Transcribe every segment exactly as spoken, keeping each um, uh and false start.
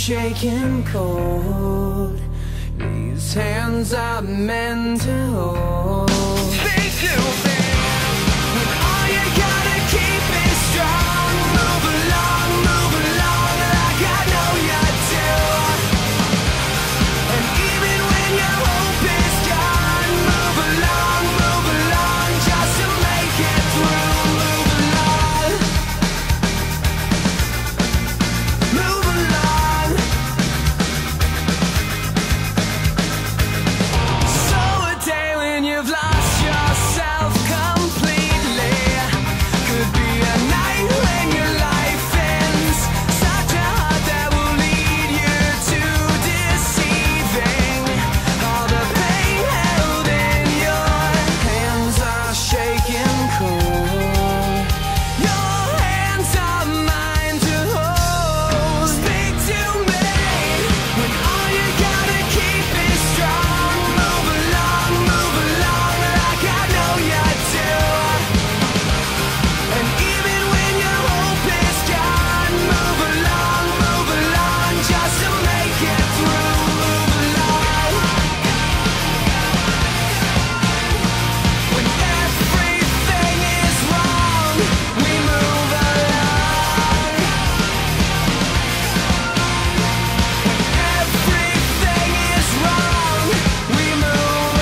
shaking cold. These hands are meant to hold. Speak to me when all you gotta keep is strong. Move along, move along like I know you do. And even when your hope is gone, move along, move along just to make it through. Move along, move along. So a day when you've lost yourself completely could be a night when your life ends. Such a heart that will lead you to deceiving. All the pain held in your hands are shaking cold. Your hands are mine to hold. Speak to me when all you gotta keep is strong. Move along, move along like I know you do. And even when your hope is gone, move along, move along just to make it through. Move along when everything is wrong. We move along when everything is wrong. We move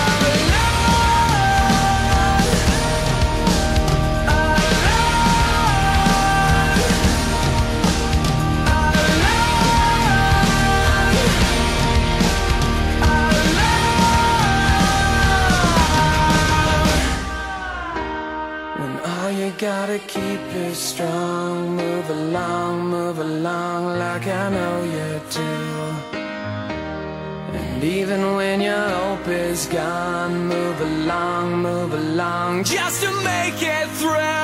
when all you gotta keep is strong. Move along, move along like I know you do. And even when your hope is gone, move along, move along just to make it through.